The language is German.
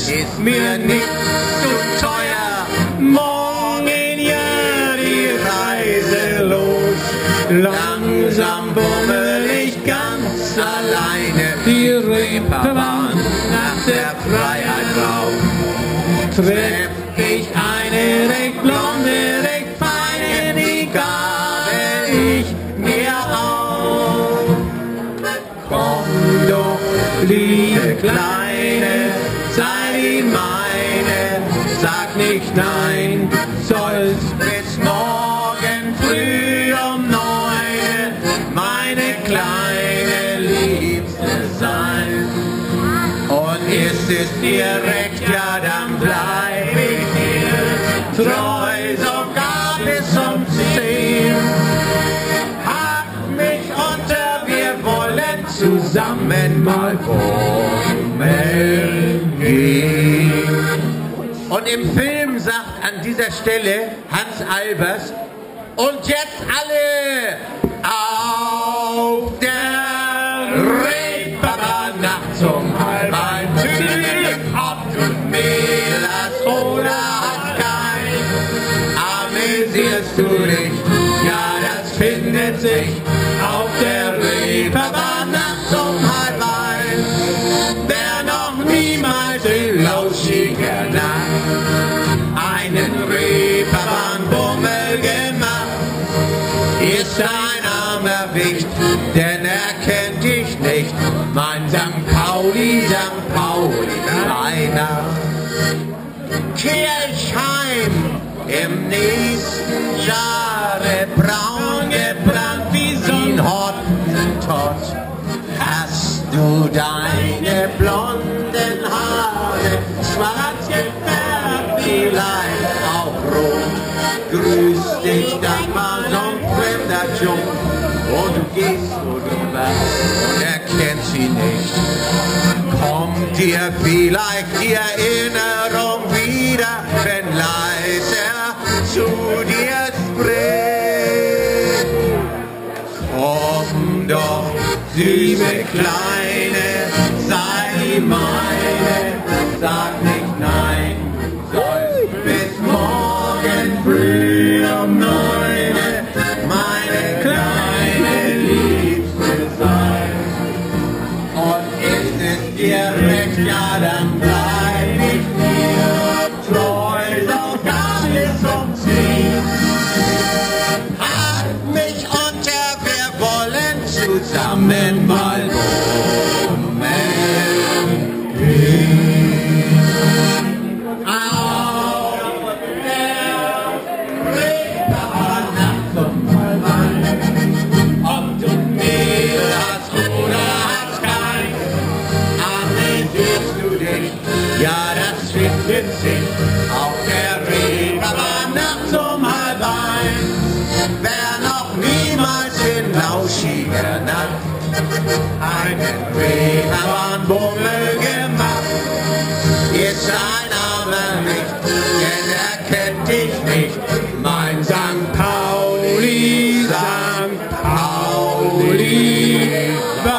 ist mir nicht zu teuer. Morgen ja die Reise los. Langsam bummel ich ganz alleine die Reeperbahn nach der Freiheit rauf. Treff ich eine recht blonde, recht feine, die gabel ich mir auf. Komm doch, liebe Kleine, sei die meine, sag nicht nein, sollst bis morgen früh um 9 meine kleine Liebste sein. Und ist es dir recht, ja dann bleib ich dir treu, sogar bis um 10. Halt mich unter, wir wollen zusammen mal bummeln gehen. Und im Film sagt an dieser Stelle Hans Albers, und jetzt alle auf der Reeperbahn nachts um 1:30, ob du Mehl hast oder hast kein, amüsierst du dich, ja das findet sich auf der Reeperbahn nachts um 1:30. Wer noch niemals in lauschiger Nacht einen Reeperbahn-Bummel gemacht, ist ein armer Wicht, denn er kennt dich nicht, mein St. Pauli, kleiner. Kehr ich heim im nächsten Jahre, braun gebrannt wie so ein Hottentott. Hast du deine blonden Haare schwarz gefärbt, vielleicht auch rot? Grüß dich dann mal so ein fremder Jung, wo du gehst, wo du warst, und er kennt sie nicht. Kommt dir vielleicht die Erinnerung wieder, wenn leiser zu dir spricht? Komm doch, süße Kleine, sei meine, sag nicht nein, sollst bis morgen früh um 9 meine kleine Liebste sein. Und ist es dir recht, ja dann bleib ich dir treu, sogar bis um 10. Halt mich unter, wir wollen zusammen mal bummeln gehen. Ja, das findet sich auf der Reeperbahn nachts um 1:30. Wer noch niemals in lauschiger Nacht einen Reeperbahn-Bummel gemacht, ist ein armer Wicht, denn er kennt dich nicht, mein St. Pauli, St. Pauli.